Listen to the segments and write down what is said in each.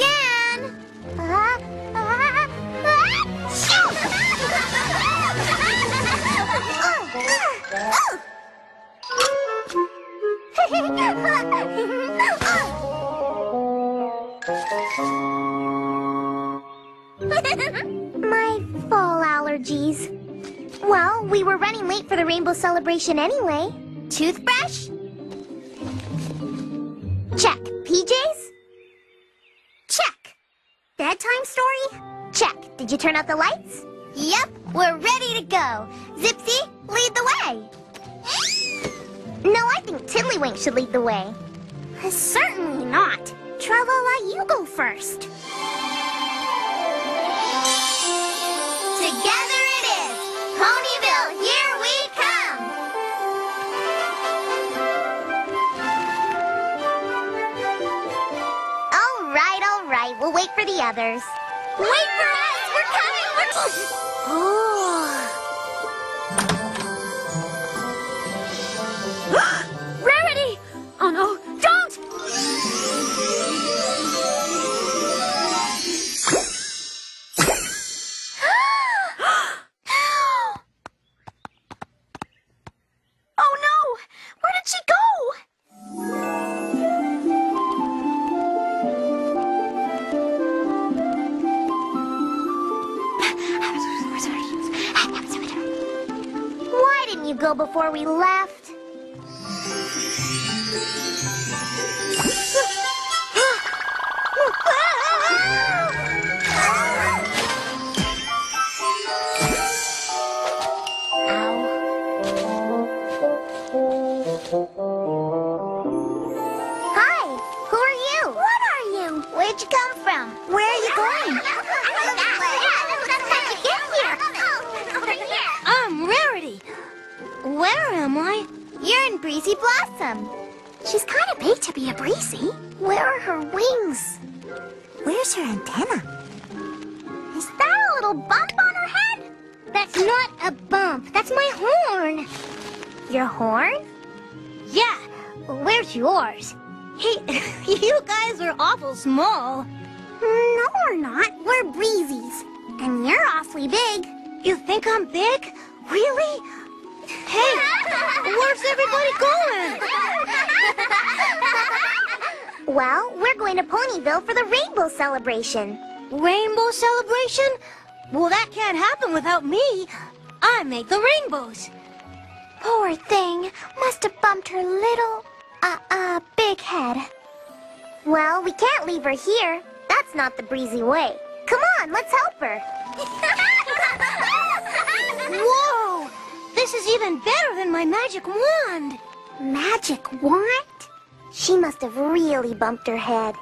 again! My fall allergies. Well, we were running late for the rainbow celebration anyway. Toothbrush? Check. PJs? Check. Bedtime story? Check. Did you turn out the lights? Yep, we're ready to go. Zipsy, lead the way. No, I think Tiddlywink should lead the way. Certainly not. Tra-la-la, you go first. Together it is. Ponyville, here we come. All right. We'll wait for the others. Wait for us. We're coming. Rarity! Oh no, don't! Oh no! Where did she go? Why didn't you go before we left? Hi, who are you? What are you? Where'd you come from? Where are you going? How'd you get here? Over here. I'm Rarity. Where am I? You're in Breezy Blossom. She's kind of big to be a breezy. Where are her wings? Where's her antenna? Is that a little bump on her head? That's not a bump. That's my horn. Your horn? Yeah, where's yours? Hey, you guys are awful small. No, we're not. We're breezies. And you're awfully big. You think I'm big? Really? Hey, where's everybody going? Well, we're going to Ponyville for the rainbow celebration. Rainbow celebration? Well, that can't happen without me. I make the rainbows. Poor thing. Must have bumped her little, big head. Well, we can't leave her here. That's not the breezy way. Come on, let's help her. Whoa! This is even better than my magic wand. Magic wand? She must have really bumped her head.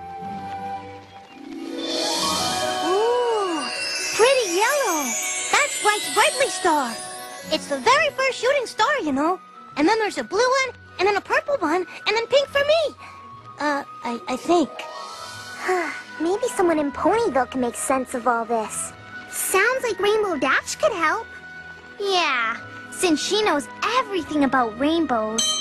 Ooh, pretty yellow. That's Bright's Brightly Star. It's the very first shooting star, you know. And then there's a blue one, and then a purple one, and then pink for me. I think. Maybe someone in Ponyville can make sense of all this. Sounds like Rainbow Dash could help. Yeah, since she knows everything about rainbows.